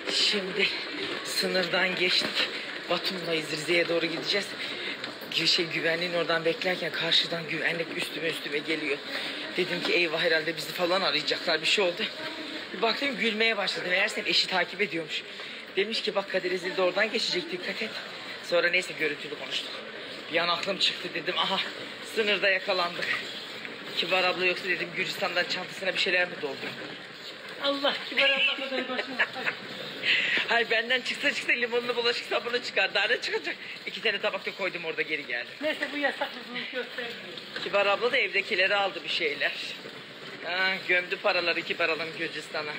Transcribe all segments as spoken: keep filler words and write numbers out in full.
Şimdi sınırdan geçtik. Batum'dayız, Rize'ye doğru gideceğiz. Şey, güvenliğin oradan beklerken karşıdan güvenlik üstüme üstüme geliyor. Dedim ki eyvah, herhalde bizi falan arayacaklar, bir şey oldu. Bir baktım gülmeye başladı. Meğersem eşi takip ediyormuş. Demiş ki bak Kadir Ezil de oradan geçecek, dikkat et. Sonra neyse görüntülü konuştuk. Bir an aklım çıktı, dedim aha sınırda yakalandık. Kibar abla yoksa dedim Gürcistan'dan çantasına bir şeyler mi doldu? Allah Kibar abla kadar başına. Hayır, benden çıksa çıksa limonlu bulaşık sabunu çıkar. Daha ne çıkacak? İki tane tabakta koydum, orada geri geldim. Neyse bu yasaklılığını göstermiyor. Kibar abla da evdekileri aldı bir şeyler. Ha, gömdü paraları Kibar ablam Gürcistan'a.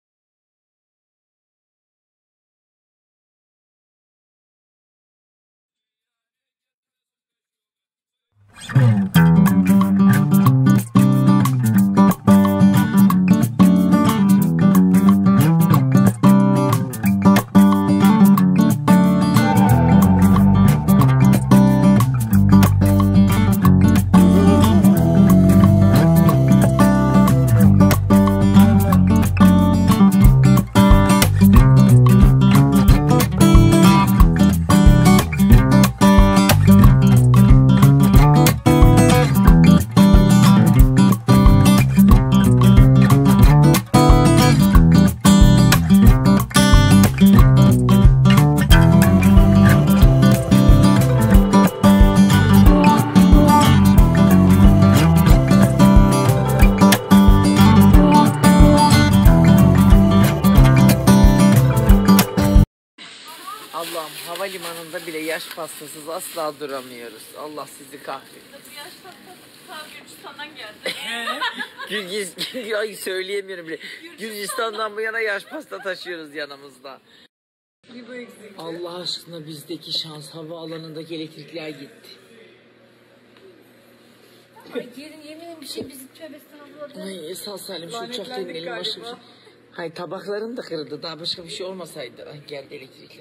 Allah'ım, havalimanında bile yaş pastasız asla duramıyoruz. Allah sizi kahretsin. Bu yaş pastası Gürcistan'dan geldi. Gürcistan, ay söyleyemiyorum bile. Gürcistan'dan bu yana yaş pasta taşıyoruz yanımızda. Allah aşkına bizdeki şans, hava alanındaki elektrikler gitti. Ay yerin yemin bir şey bizi tövbe estağfurullah. Ay esas salim şu uçakta inelim, başka bir şey. Hayır, tabakların da kırıldı, daha başka bir şey olmasaydı. Ay geldi elektrikler.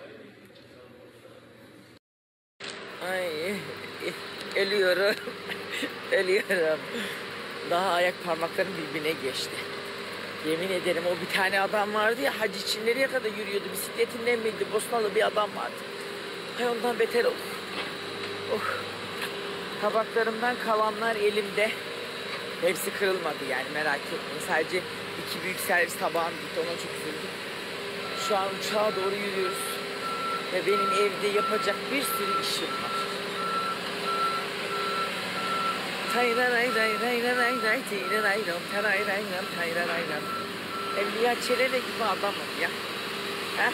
Ay ölüyorum. Ölüyorum. Daha ayak parmaklarım birbirine geçti. Yemin ederim o bir tane adam vardı ya, hacı için nereye kadar yürüyordu, bisikletinden miydi, Bosnalı bir adam vardı. Ay ondan beter oldu. Oh. Tabaklarımdan kalanlar elimde. Hepsi kırılmadı yani, merak etmeyin. Sadece iki büyük servis tabağım gitti, ona çok üzüldüm. Şu an uçağa doğru yürüyoruz. Ve benim evde yapacak bir sürü işim var. Evliya Çelebi gibi adamım ya. Heh.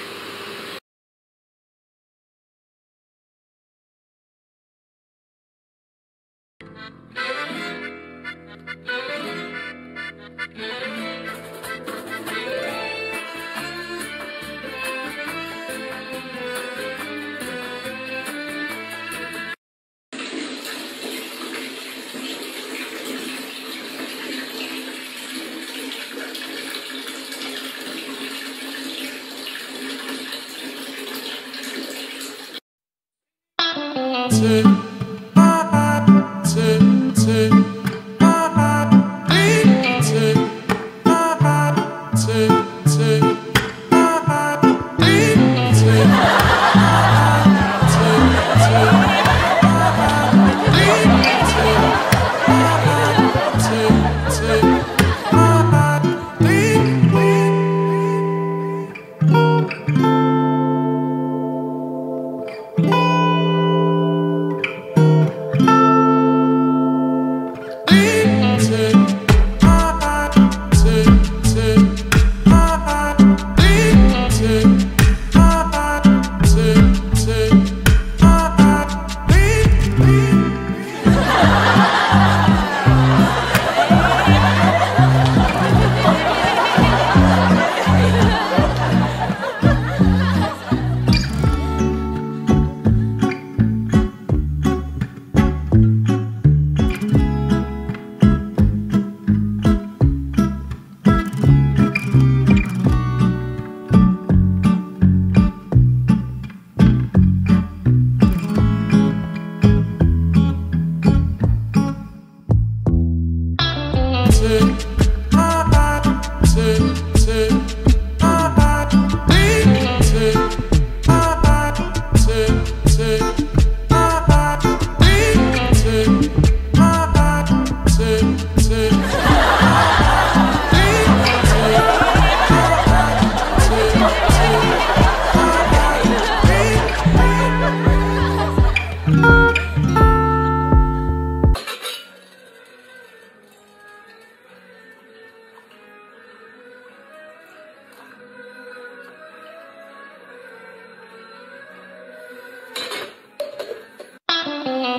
Take, take, take.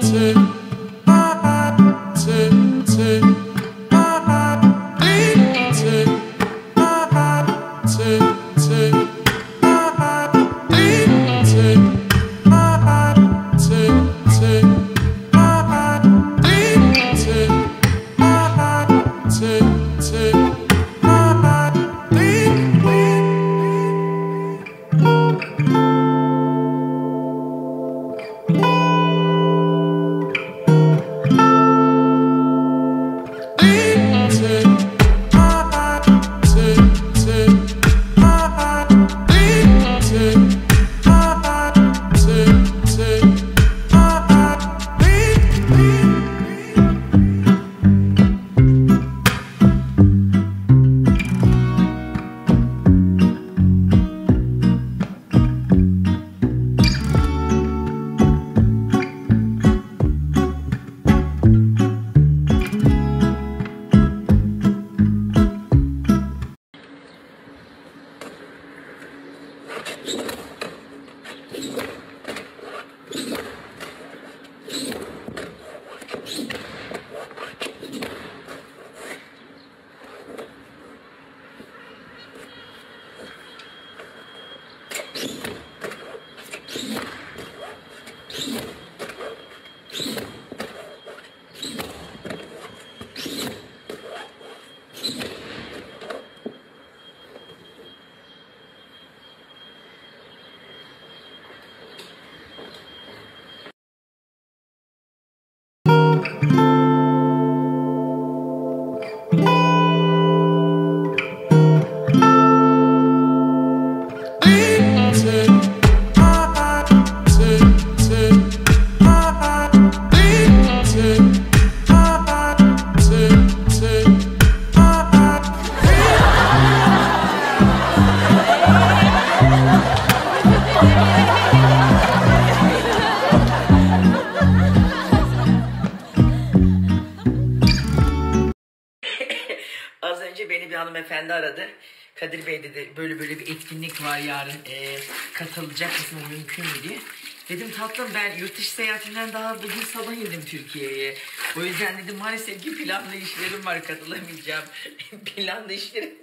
hanımefendi aradı. Kadir Bey dedi böyle böyle bir etkinlik var yarın e, katılacak mısın, mümkün mü diye. Dedim tatlım ben yurt dışı seyahatinden daha bugün sabah indim Türkiye'ye. O yüzden dedim maalesef ki planlı işlerim var, katılamayacağım. Planlı işlerim.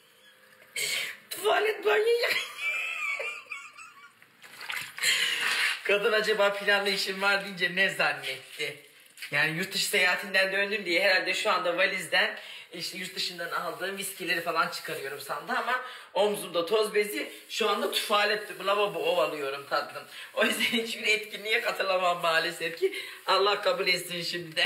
Tuvalet banyoya. Kadın acaba planlı işim var deyince ne zannetti? Yani yurt dışı seyahatinden döndüm diye herhalde şu anda valizden işte yurt dışından aldığım viskileri falan çıkarıyorum sandı ama omzumda toz bezi, şu anda tuvalet lavabo ovalıyorum tatlım. O yüzden hiçbir etkinliğe katılamam maalesef ki. Allah kabul etsin şimdi.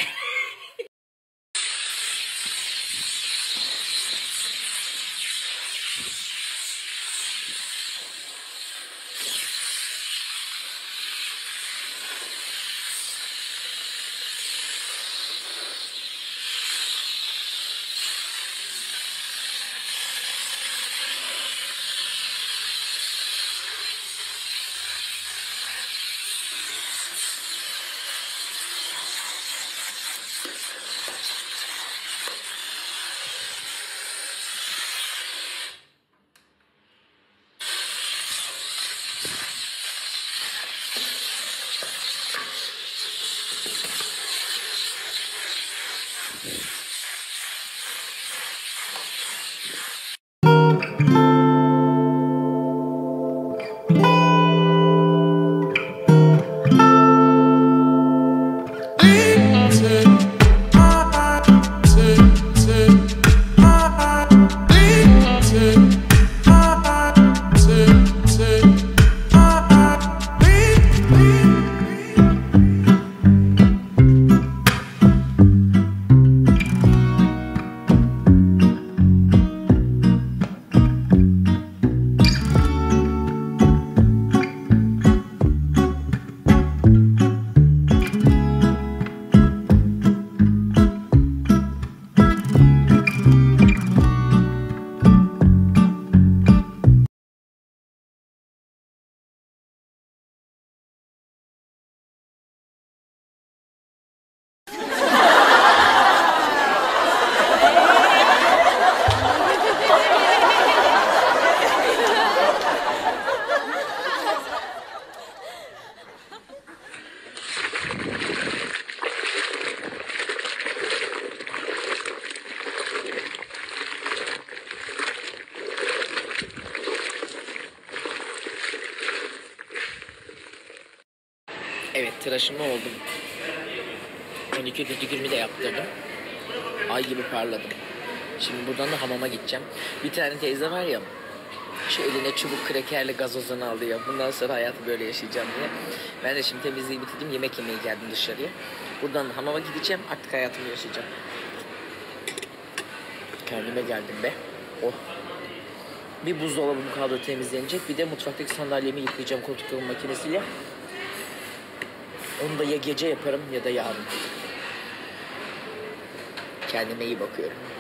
Evet, tıraşımı oldum. on iki pedikürümü de yaptırdım. Ay gibi parladım. Şimdi buradan da hamama gideceğim. Bir tane teyze var ya, şu eline çubuk krekerle gazozunu alıyor. Bundan sonra hayatı böyle yaşayacağım diye. Ben de şimdi temizliği bitirdim, yemek yemeye geldim dışarıya. Buradan hamama gideceğim, artık hayatımı yaşayacağım. Kendime geldim be. Oh. Bir buzdolabım kaldı temizlenecek. Bir de mutfaktaki sandalyemi yıkayacağım koltuk yıkama makinesiyle. Onu da ya gece yaparım ya da yarın. Kendime iyi bakıyorum.